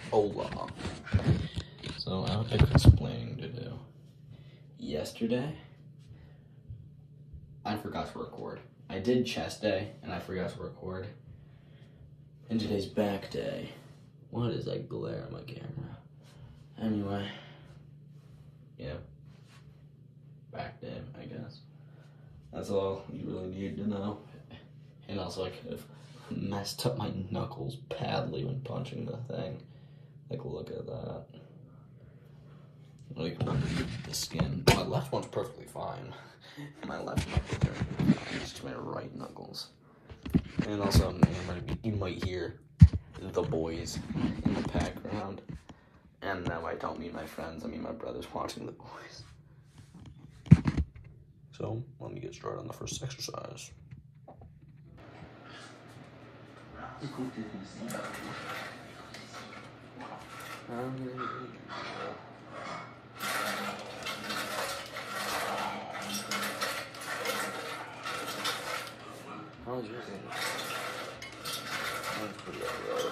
Hola. So I have explaining to do. Yesterday, I forgot to record. I did chest day, and I forgot to record. And today's back day. What is that glare on my camera? Anyway. Yeah. Back day, I guess. That's all you really need to know. And also, I could have messed up my knuckles badly when punching the thing. Like, look at that. Like, the skin. My left one's perfectly fine. My left knuckles are fine. It's just my right knuckles. And also, you might hear the boys in the background. And now I don't mean my friends, I mean my brothers watching The Boys. So, let me get started on the first exercise. How was yours? That was pretty good.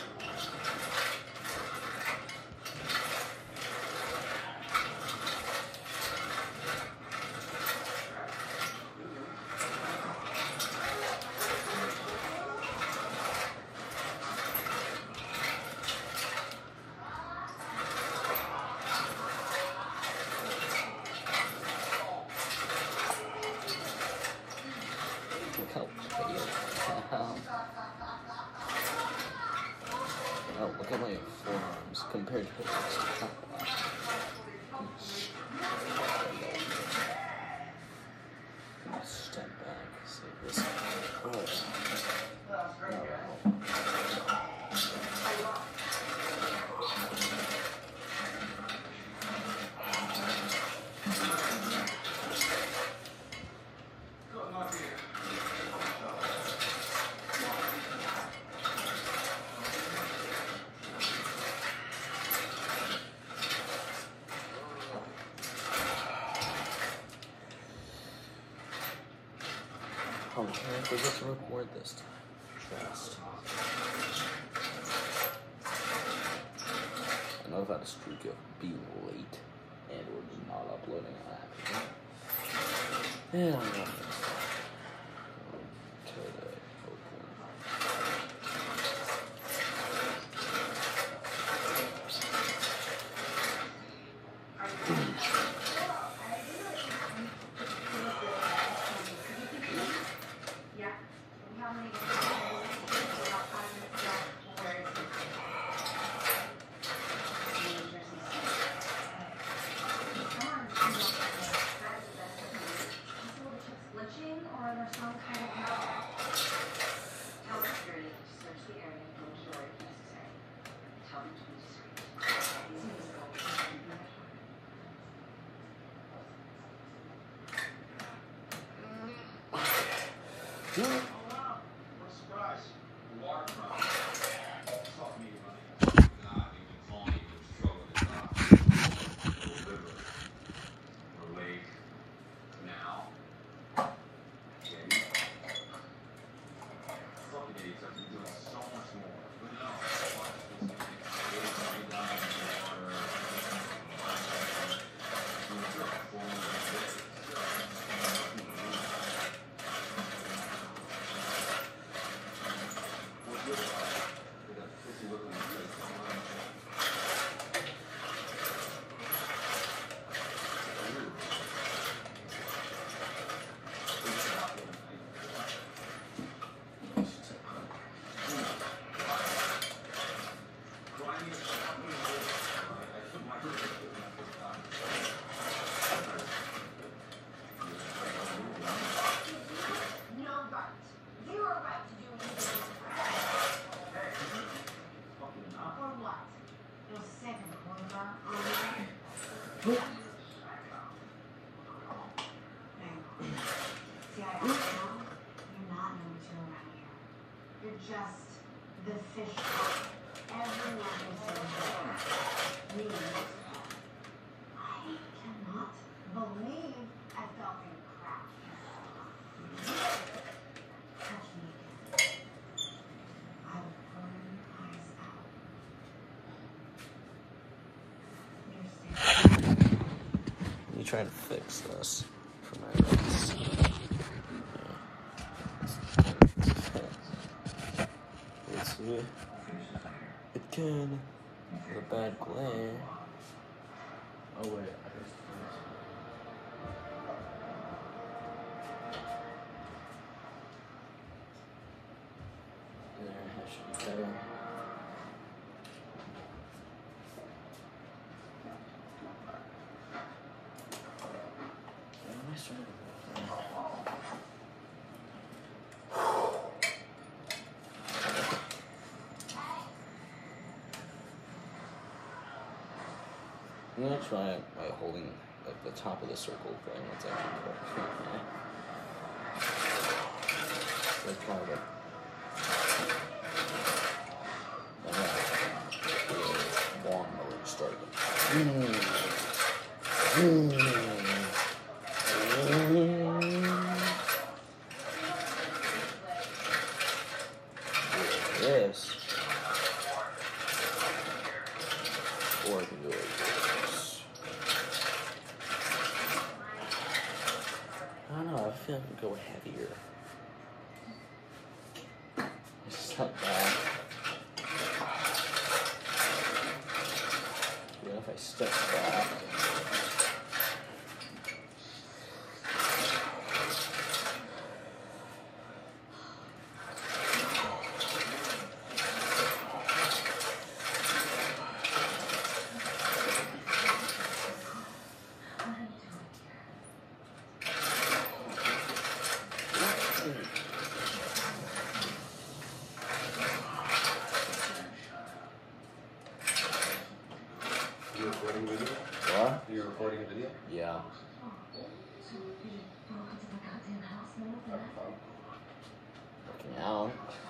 Oh, look at my forearms compared to his top. Step back, see this. Oh. Oh, I forget to record this time. Trust. I know I've had a streak of being late and we're just not uploading on that. And I'm gonna fix that. Today, hopefully. Just the fish. Everyone is me. I cannot believe I felt in crap. Touch me again. I will burn your eyes out. try to fix this for my legs. Let's see. It can. With a bad glare. Oh wait. There, that should be better. Where am I starting? I'm gonna try it by holding like the top of the circle thing. That's actually cool. Let's try it. Long mode started. This. Or I can do it like this. I don't know, I feel like I could go heavier. Step back. Yeah, if I step back. You recording video? What? You're recording a video? Yeah. Working out.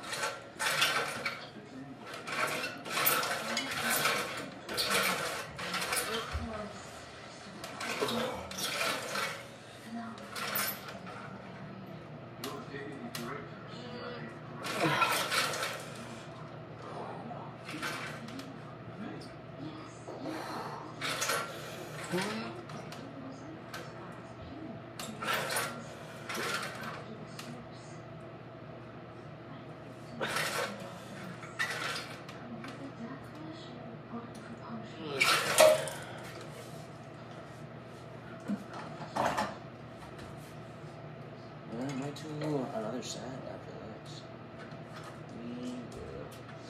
I might do another set after this. We will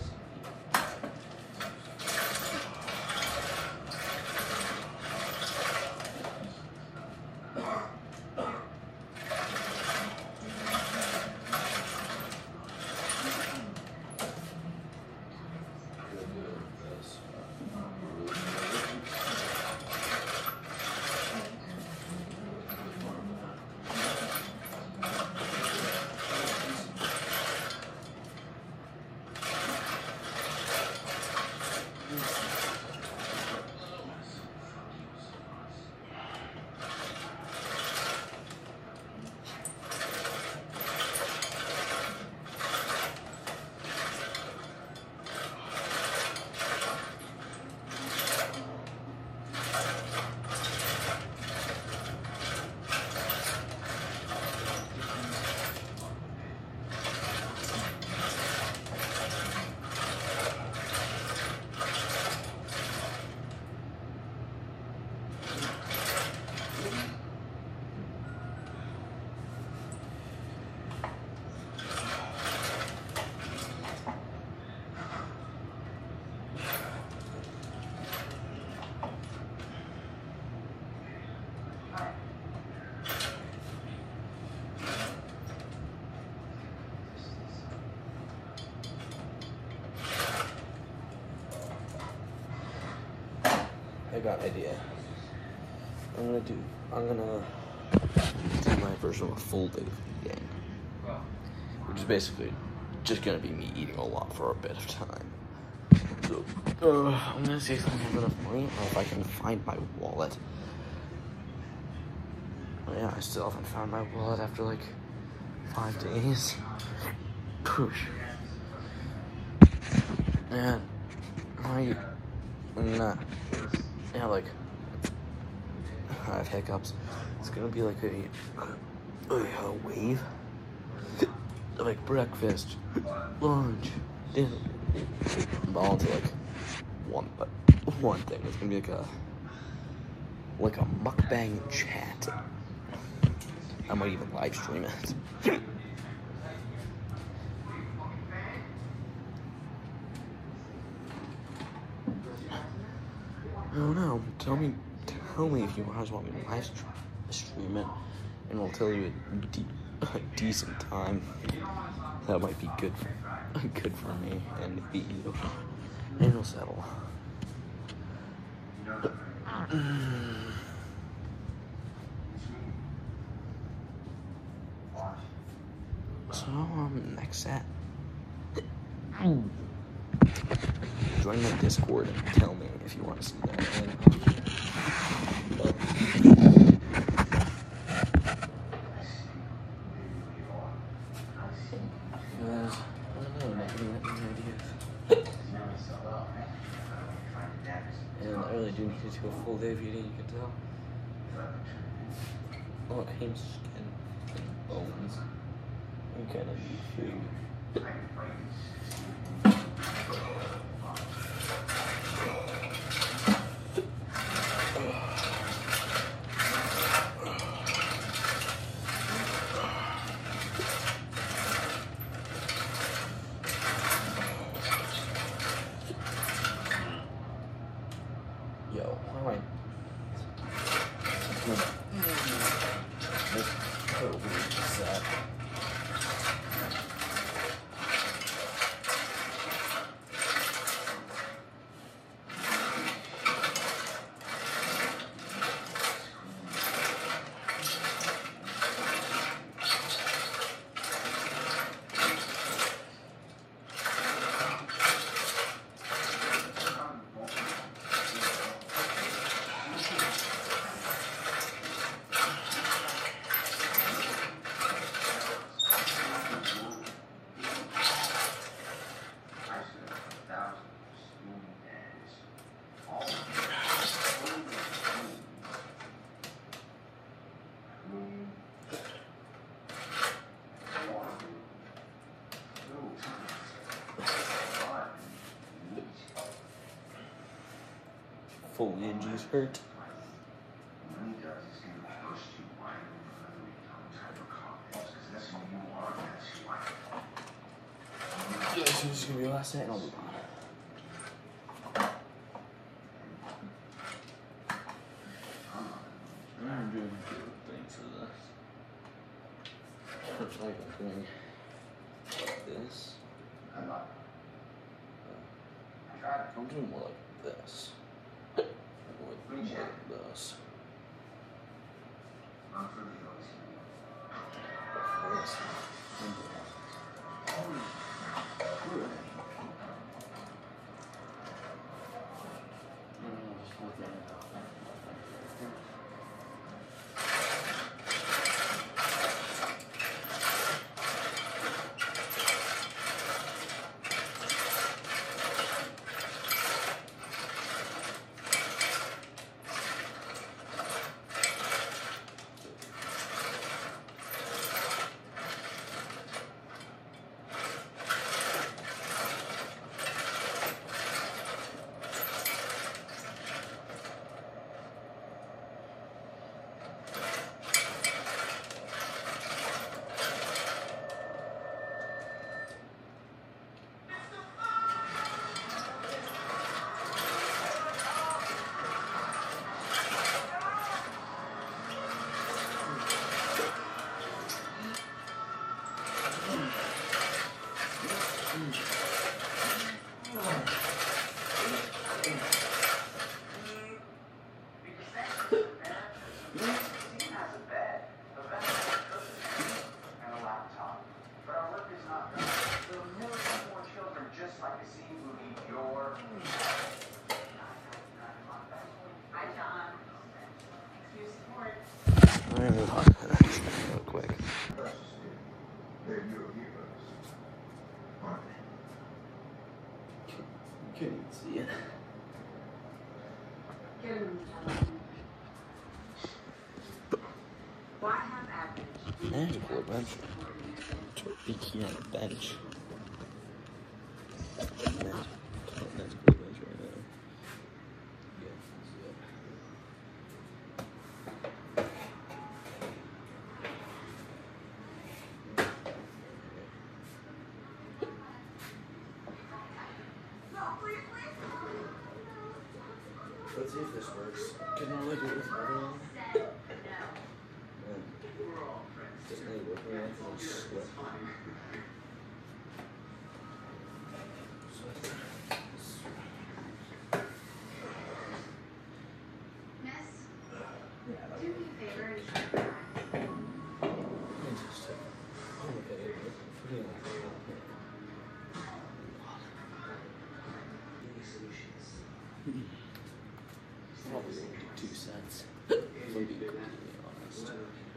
I got an idea. I'm gonna do my version of a full day eating, which is basically just gonna be me eating a lot for a bit of time. So, I'm gonna see if I have enough money or if I can find my wallet. Oh yeah, I still haven't found my wallet after like 5 days. Push. And yeah, like I have hiccups. It's gonna be like a wave. Like breakfast, lunch, dinner. I'm all into like one thing. It's gonna be like a mukbang chat. I might even live stream it. I don't know. Tell me if you guys want me to live stream it, and I'll tell you a decent time. That might be good for me and you, and it'll settle. So next set. Join my Discord and tell me if you want to see that. And I really do need to do a full day video, you can tell. Oh, it came skin and bones. You kind of need food. Yo, alright. This totally set. Foliages hurt. Yeah, so this is gonna be the last night and I'll be gone. I'm doing good things for this. Looks like I'm doing this. I'm doing more like this. More like this. Real quick. You can't even see it. magical adventure. Tofiki on a bench. Magical adventure right now. Let's see if this works. Can I look at this other one? Doesn't really work very well. It's split. Miss, Yeah, that do me a favor and shut your eyes. Interesting. Okay, put it in like that. Probably won't do 2 cents. If I'm being completely honest.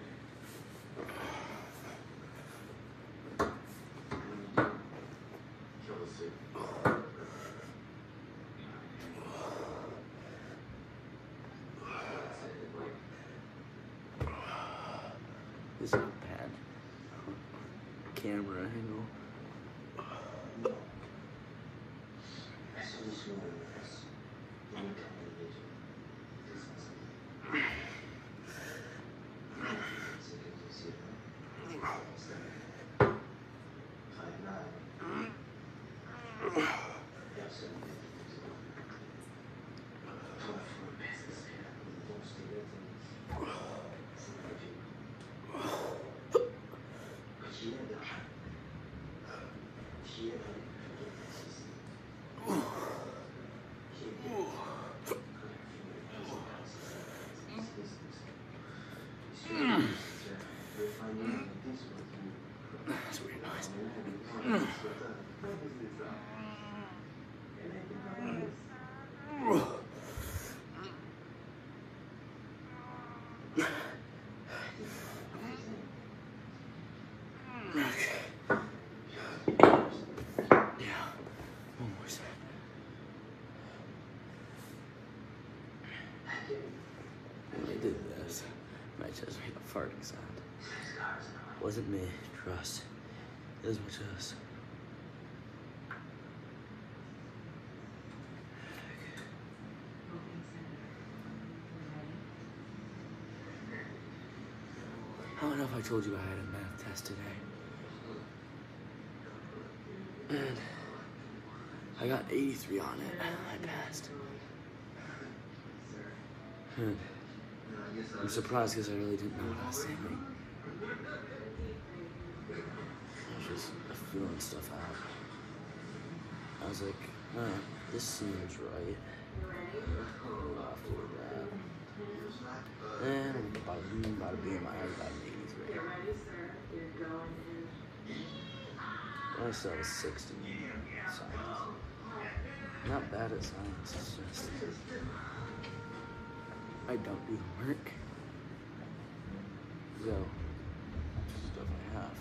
This is a bad camera angle. That's weird noise. Okay. Yeah. Almost. When I did this, my chest made a farting sound. Wasn't me, trust. It was my chest. I don't know if I told you I had a math test today. And I got 83 on it. I passed. And I'm surprised because I really didn't know what I was saying. I was just feeling stuff out. I was like, this seems right. After that. And bada bing, my eyes got an 83. I still have a 60 in science. Not bad at science, it's just I don't do the work. So, stuff I have.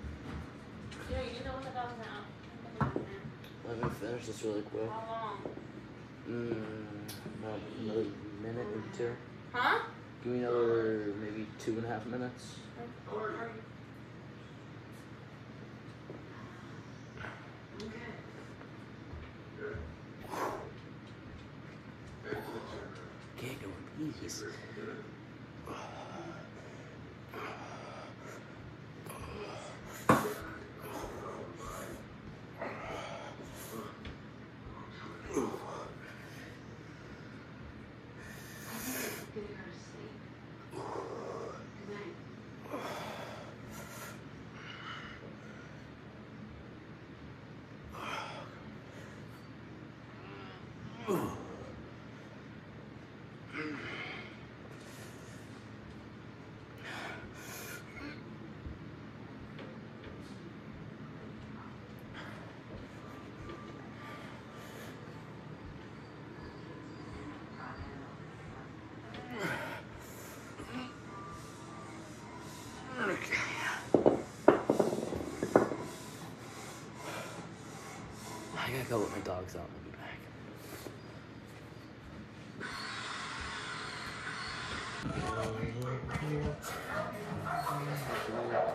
Let me finish this really quick. How long? About another minute or two. Huh? Give me another maybe 2.5 minutes. Can't go in peace. I gotta go let my dogs out and I'll be back.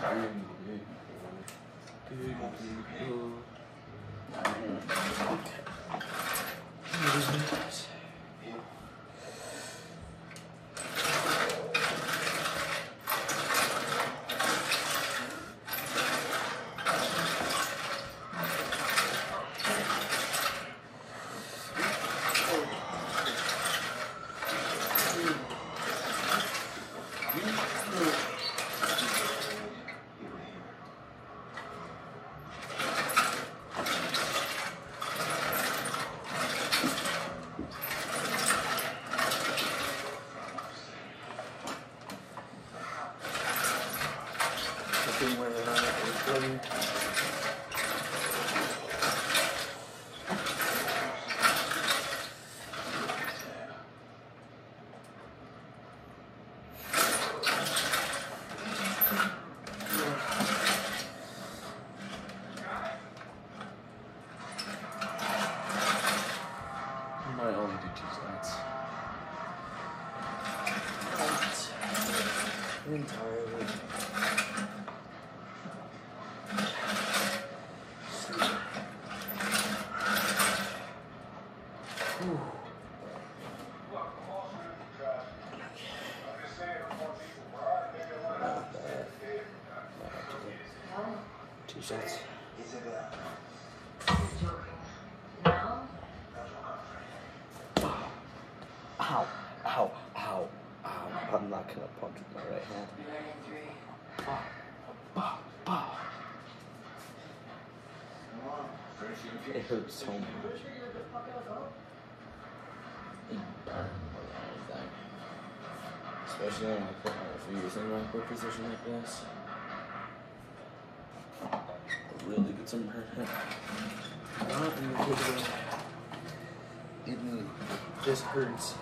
Might only do 2 sets. Entirely. Whew. Not bad. 2 sets. Ow, ow, ow, ow. I'm not gonna punch with my right hand. Bah, bah, bah. It hurts so much. It burns more than anything. Especially when I put my fingers in a quick position like this. It really gets some hurt. Not in a good way. It just hurts.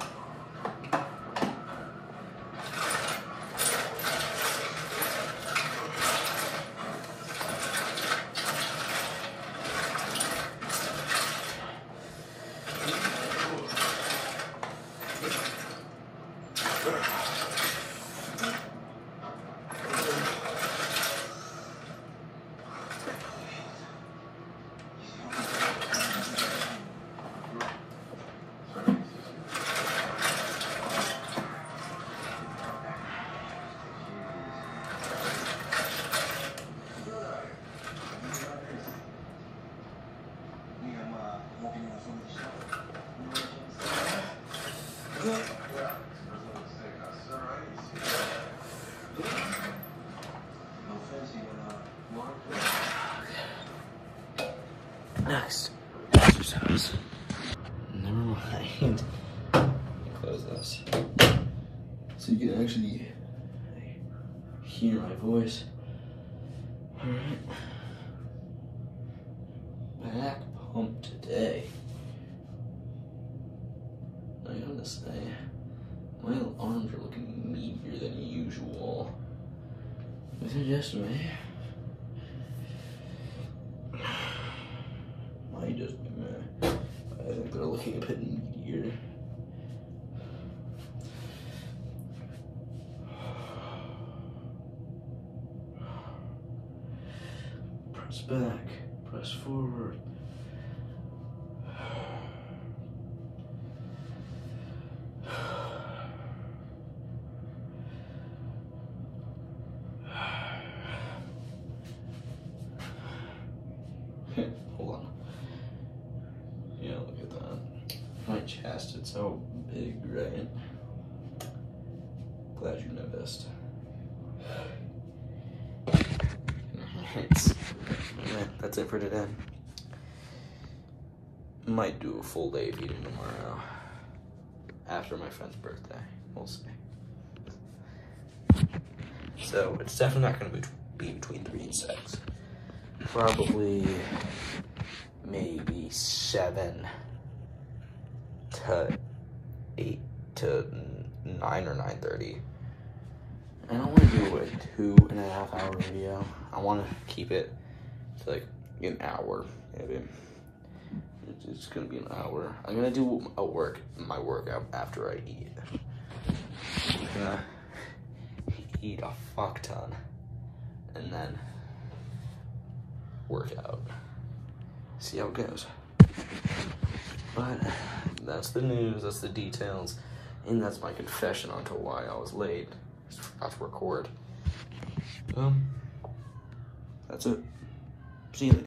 Next exercise. Never mind. Close this. So you can actually hear my voice. Alright. Back pump today. I gotta say, my arms are looking meatier than usual. Within yesterday. Might just be me. I think they're looking a bit meatier. Press back, press forward. Hold on. Yeah, look at that. My chest, it's so big, right? Glad you noticed. Alright. Yeah, that's it for today. Might do a full day of eating tomorrow. After my friend's birthday. We'll see. So, it's definitely not going to be between 3 and 6. Probably maybe 7 to 8 to 9 or 9:30. I don't want to do a 2.5 hour video. I want to keep it to like an hour, maybe. It's gonna be an hour. I'm gonna do my workout after I eat. I'm gonna eat a fuck ton. and then work out. See how it goes. But that's the news, that's the details, and that's my confession onto why I was late. Just forgot to record. That's it. See you later.